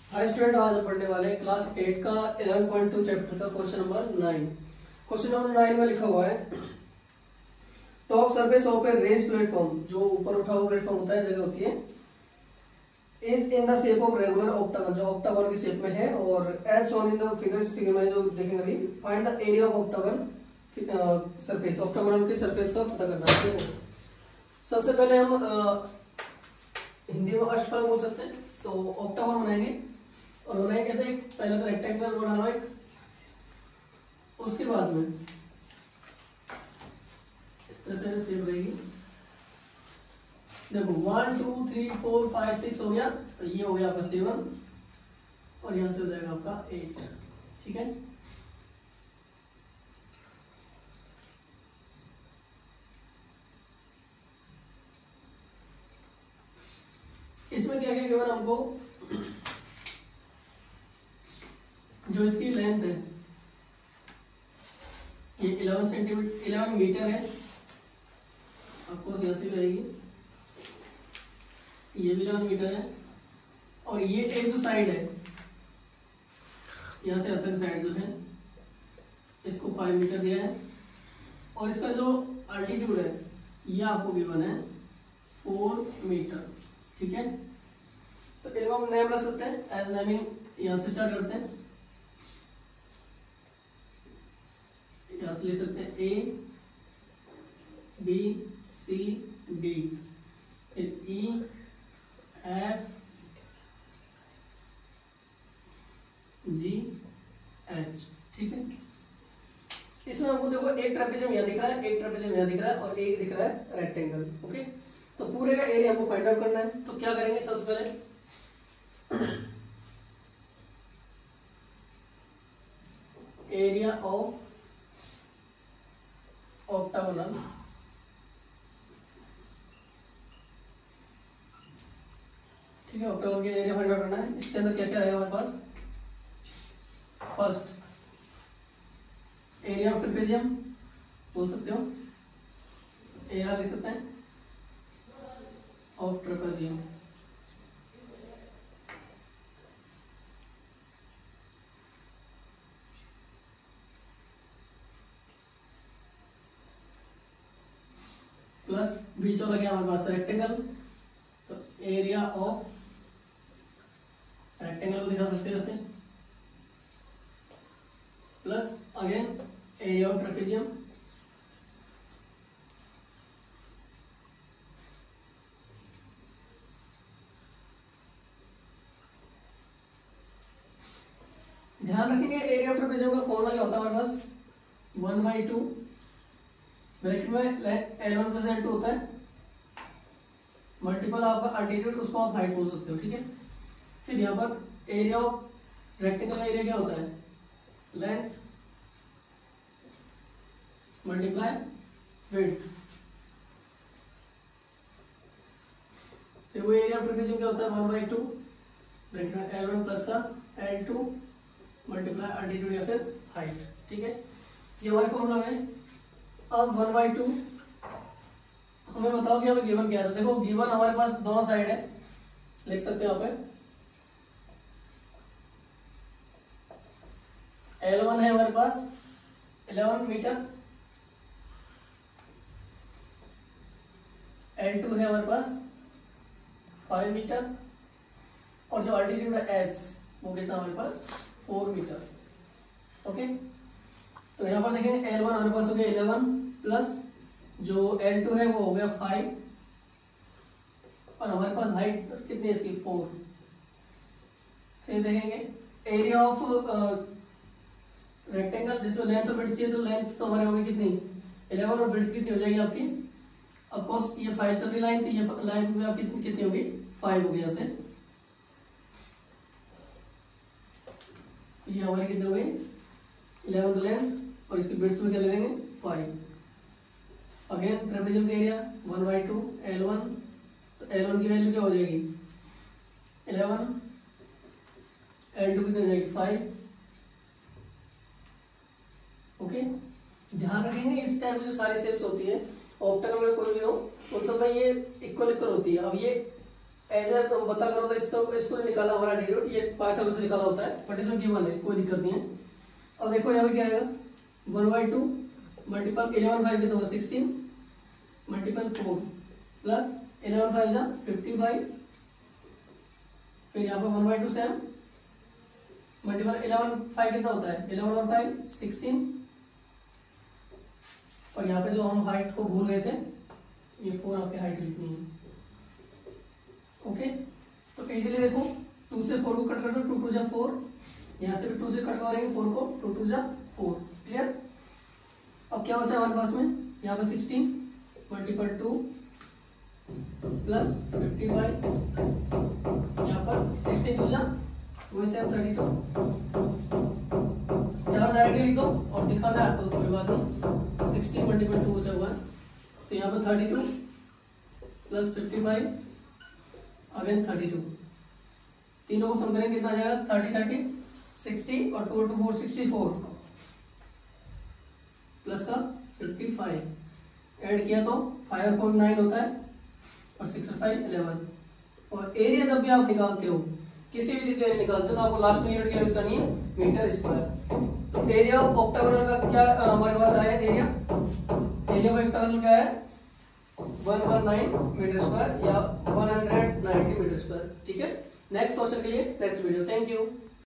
Hi student, आज हम पढ़ने वाले हैं क्लास 8 का 11.2 चैप्टर का क्वेश्चन नंबर 9। क्वेश्चन नंबर 9 में लिखा हुआ है top surface of a raised platform, जो ऊपर उठा हुआ प्लेटफॉर्म होता है, जगह होती है, is in the shape of regular octagon, जो ऑक्टागन की शेप में है। और as shown in the figure में जो देखेंगे अभी, find the area of octagon surface, octagonal की सरफेस का पता करना है। देखो, सबसे पहले हम हिंदी में अष्टफलक बोल सकते हैं, तो ऑक्टागन बनाएंगे। और बनाए कैसे? पहले तो रेक्टेंगल बनाना एक, उसके बाद में इस तरह से शेप रहेगी। देखो 1 2 3 4 5 6 हो गया, तो ये हो गया आपका 7 और यहां से हो जाएगा आपका 8। ठीक है, इसमें क्या क्या गिवन हमको, जो इसकी लेंथ है ये 11 सेंटीमीटर 11 मीटर है, आपको यहां से भी रहेगी, ये भी 11 मीटर है। और ये एक जो साइड है, यहां से अब तक साइड जो है, इसको 5 मीटर दिया है। और इसका जो अल्टीट्यूड है ये आपको गिवन है 4 मीटर। ठीक है, तो इनको हम नेम रख सकते हैं, एज नेमिंग यहां से स्टार्ट करते हैं, यहां से ले सकते हैं ए बी सी डी, फिर ई एफ जी एच। ठीक है, इसमें हमको देखो एक ट्रेपेजियम यहां दिख रहा है, एक ट्रेपेजियम यहां दिख रहा है और एक दिख रहा है रेक्टेंगल। ओके, तो पूरे का एरिया हमको फाइंड आउट करना है। तो क्या करेंगे, सबसे पहले एरिया ऑफ ऑक्टागोनल, ठीक है, ऑक्टागोनल के एरिया फाइंड आउट करना है। इसके अंदर क्या क्या रहेगा हमारे पास? फर्स्ट एरिया ऑफ ट्रेपेजियम बोल सकते हो, एआर लिख सकते हैं, ऑफ ट्रेपेजियम। प्लस बीच वाला क्या हमारे पास? रेक्टेंगल, तो एरिया ऑफ रेक्टेंगल को दिखा सकते हैं ऐसे, plus again area of trapezium, ध्यान रखेंगे एरिया ऑफ ट्रेपेजियम का फॉर्मूला क्या होता है हमारे पास? 1/2 ब्रैकेट में L1 प्लस L2 होता है, मल्टीपल आपका अल्टीट्यूड, उसको आप हाइट बोल सकते हो। ठीक है, फिर यहाँ पर एरिया ऑफ रेक्टेंगल का एरिया क्या होता है? Length multiply width. फिर वो एरिया ऑफ ट्रेपेजियम क्या होता है? 1/2 ब्रैकेट में L1 प्लस का L2 मल्टीप्लाई अल्टीट्यूड या फिर हाइट। ठीक है, ये हमारे फॉर्मूला है। अब 1/2 हमें बताओ कि हमें गिवन क्या है। देखो गिवन हमारे पास दोनों साइड है, लिख सकते हो आप, L1 है हमारे पास 11 मीटर, L2 है हमारे पास 5 मीटर, और जो अल्टीट्यूड है H वो कितना हमारे पास? 4 मीटर। ओके, तो यहाँ पर देखेंगे L1 हमारे पास हो गया 11 प्लस जो L2 है वो हो गया 5, और हमारे पास हाइट कितनी है इसकी? 4। फिर देखेंगे एरिया ऑफ रेक्टेंगल, जिसमें लेंथ और ब्रेड्थ चाहिए, तो लेंथ तो हमारे होगी कितनी? 11 और ब्रेड्थ कितनी हो जाएगी आपकी? ऑफकोर्स ये 5 चल रही लाइन, तो ये लाइन में आपकी कितनी होगी? 5 होगी यहाँ से, तो ये हमारी कितनी हो गई? 11 लेंथ, और इसकी ब्रेड्थ में क्या ले लेंगे? 5। अगेन ट्रेपेजियम का एरिया 1/2 L1, तो L1 की वैल्यू क्या हो जाएगी? 11, L2 कितनी हो जाएगी? 5। ओके, ध्यान रखेंगे इस टाइप जो सारी शेप्स होती है ऑक्टागोनल में कोई भी हो, उन सब में ये इक्वल इक्वल होती है। अब ये एज तुम बता करो तो इसको निकाला हमारा डी डॉट, ये पाइथन से निकाला होता है, बट इसमें गिवन है, कोई दिक्कत नहीं है। अब देखो यहाँ पे क्या आएगा, 1/2 मल्टीपल 11 5 कितना होगा 16 मल्टीपल 4 प्लस 11 5 जा 55, फिर यहाँ पे 1/2 सेम मल्टीपल 11 5 कितना होता है 11 और 5 16, और यहाँ पे जो हम हाइट को भूल गए थे ये 4 आपके हाइट लिखनी है। ओके, तो इजीली देखो 2 से 4 को कट कर दो, 2 2 जा 4, यहाँ से भी 2 से कट करेंगे 4 को, 2 2 जा 4, क्लियर। अब क्या बचा हमारे पास में, यहाँ पे 16 मल्टीपल 2 प्लस 55, यहाँ पर 16 2 जा वही से 32, चलो डायरेक्टली लिख दो और दिखाना है आपको, कोई बात नहीं। 16 मल्टीपल 2 बचा हुआ है, तो यहाँ पर 32 प्लस 55 अगेन 32, तीनों को सम करेंगे कितना आ जाएगा 30 30 60 और 2 2 4 64 प्लस का 55, ऐड किया तो 5.9 होता है और 6 और 5 11। और एरिया जब भी आप निकालते हो, किसी भी चीज का एरिया निकालते हो तो आपको लास्ट में यूनिट क्या यूज करनी है, मीटर स्क्वायर। तो एरिया ऑफ ऑक्टागोनल का क्या हमारे पास आया, एरिया ऑफ ऑक्टागोनल क्या है 119 मीटर स्क्वायर या 190 मीटर स्क्वायर, ठीक है। नेक्स्ट क्वेश्चन के लिए नेक्स्ट वीडियो, थैंक यू।